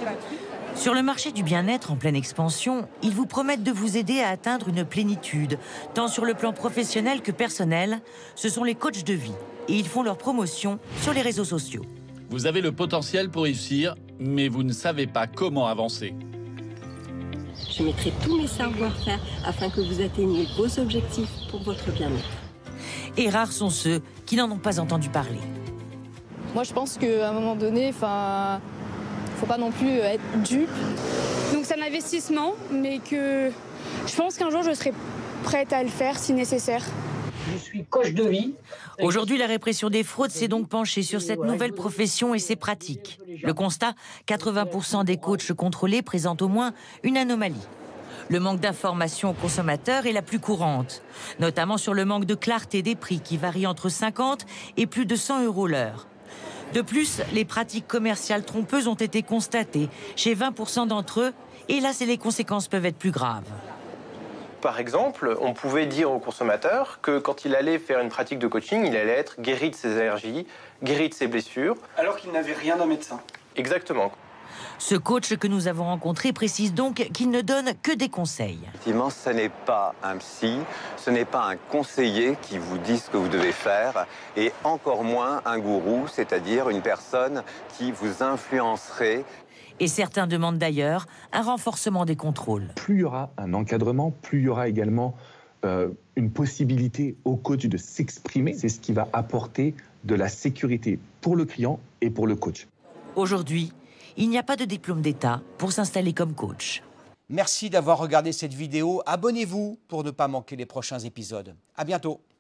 Sur le marché du bien-être en pleine expansion, ils vous promettent de vous aider à atteindre une plénitude, tant sur le plan professionnel que personnel. Ce sont les coachs de vie et ils font leur promotion sur les réseaux sociaux. Vous avez le potentiel pour réussir, mais vous ne savez pas comment avancer. Je mettrai tous mes savoir-faire afin que vous atteigniez vos objectifs pour votre bien-être. Et rares sont ceux qui n'en ont pas entendu parler. Moi, je pense qu'à un moment donné, faut pas non plus être dupe. Donc c'est un investissement, mais que je pense qu'un jour je serai prête à le faire si nécessaire. Je suis coach de vie. Aujourd'hui, la répression des fraudes s'est donc penchée sur cette nouvelle profession et ses pratiques. Le constat, 80% des coachs contrôlés présentent au moins une anomalie. Le manque d'information aux consommateurs est la plus courante, notamment sur le manque de clarté des prix qui varient entre 50 et plus de 100 € l'heure. De plus, les pratiques commerciales trompeuses ont été constatées chez 20% d'entre eux, et là, les conséquences peuvent être plus graves. Par exemple, on pouvait dire au consommateur que quand il allait faire une pratique de coaching, il allait être guéri de ses allergies, guéri de ses blessures. Alors qu'il n'avait rien d'un médecin. Exactement. Ce coach que nous avons rencontré précise donc qu'il ne donne que des conseils. Effectivement, ce n'est pas un psy, ce n'est pas un conseiller qui vous dit ce que vous devez faire, et encore moins un gourou, c'est-à-dire une personne qui vous influencerait. Et certains demandent d'ailleurs un renforcement des contrôles. Plus il y aura un encadrement, plus il y aura également une possibilité au coach de s'exprimer. C'est ce qui va apporter de la sécurité pour le client et pour le coach. Aujourd'hui, il n'y a pas de diplôme d'État pour s'installer comme coach. Merci d'avoir regardé cette vidéo. Abonnez-vous pour ne pas manquer les prochains épisodes. À bientôt.